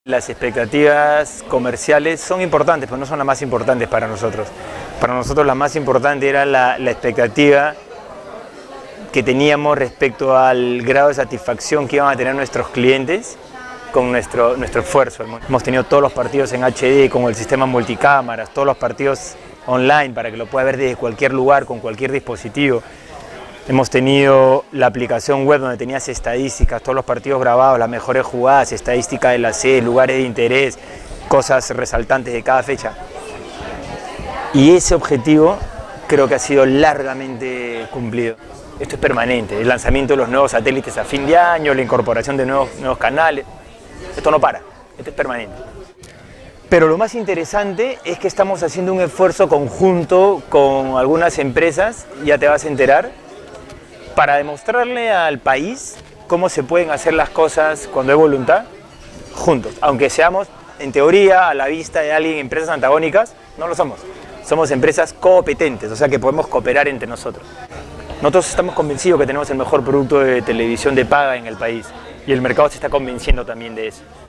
Las expectativas comerciales son importantes, pero no son las más importantes para nosotros. Para nosotros la más importante era la expectativa que teníamos respecto al grado de satisfacción que iban a tener nuestros clientes con nuestro esfuerzo. Hemos tenido todos los partidos en HD con el sistema multicámaras, todos los partidos online para que lo pueda ver desde cualquier lugar, con cualquier dispositivo. Hemos tenido la aplicación web donde tenías estadísticas, todos los partidos grabados, las mejores jugadas, estadística de la sede, lugares de interés, cosas resaltantes de cada fecha. Y ese objetivo creo que ha sido largamente cumplido. Esto es permanente, el lanzamiento de los nuevos satélites a fin de año, la incorporación de nuevos canales. Esto no para, esto es permanente. Pero lo más interesante es que estamos haciendo un esfuerzo conjunto con algunas empresas, ya te vas a enterar, para demostrarle al país cómo se pueden hacer las cosas cuando hay voluntad, juntos. Aunque seamos, en teoría, a la vista de alguien, empresas antagónicas, no lo somos. Somos empresas competentes, o sea que podemos cooperar entre nosotros. Nosotros estamos convencidos que tenemos el mejor producto de televisión de paga en el país y el mercado se está convenciendo también de eso.